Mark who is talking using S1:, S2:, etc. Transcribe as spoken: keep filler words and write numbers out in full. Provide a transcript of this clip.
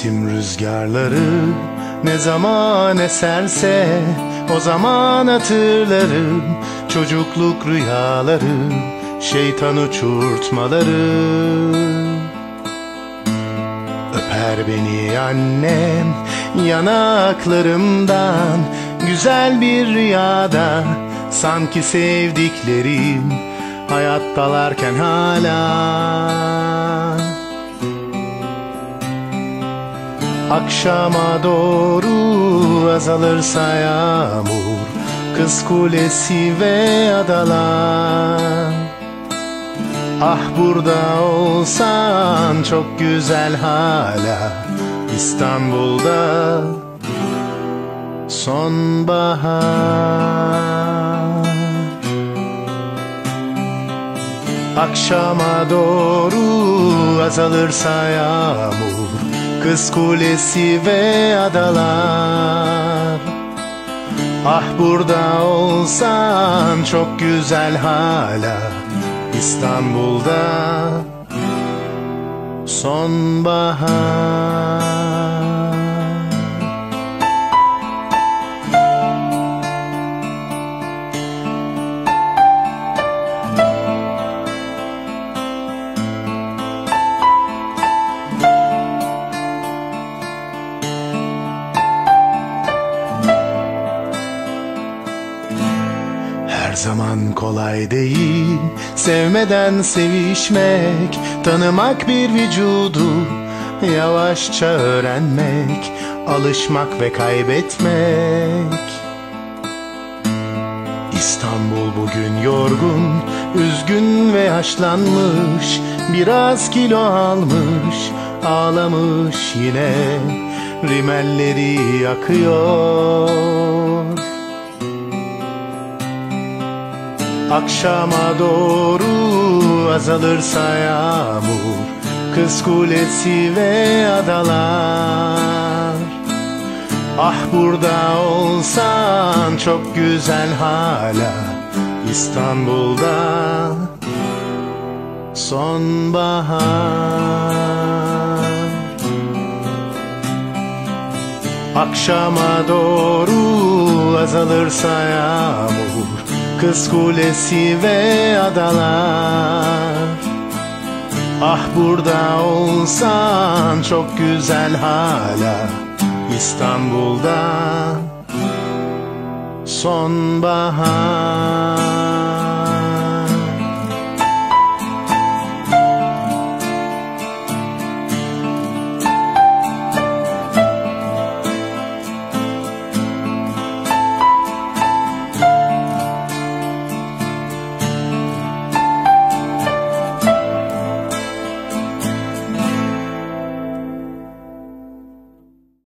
S1: Mevsim rüzgarları ne zaman eserse o zaman hatırlarım çocukluk rüyaları, şeytan uçurtmaları. Öper beni annem yanaklarımdan, güzel bir rüyada, sanki sevdiklerim hayattalarken hala. Akşama doğru azalırsa yağmur, Kız Kulesi ve adalar. Ah burada olsan çok güzel hala, İstanbul'da sonbahar. Akşama doğru azalırsa yağmur, Kız Kulesi ve adalar. Ah burada olsan çok güzel hala, İstanbul'da sonbahar. Her zaman kolay değil sevmeden sevişmek, tanımak bir vücudu, yavaşça öğrenmek, alışmak ve kaybetmek. İstanbul bugün yorgun, üzgün ve yaşlanmış, biraz kilo almış, ağlamış yine, rimelleri yakıyor. Akşama doğru azalırsa yağmur, Kız Kulesi ve adalar. Ah burada olsan çok güzel hala, İstanbul'da sonbahar. Akşama doğru azalırsa yağmur, Kız Kulesi ve adalar. Ah burada olsan çok güzel hala, İstanbul'da sonbahar.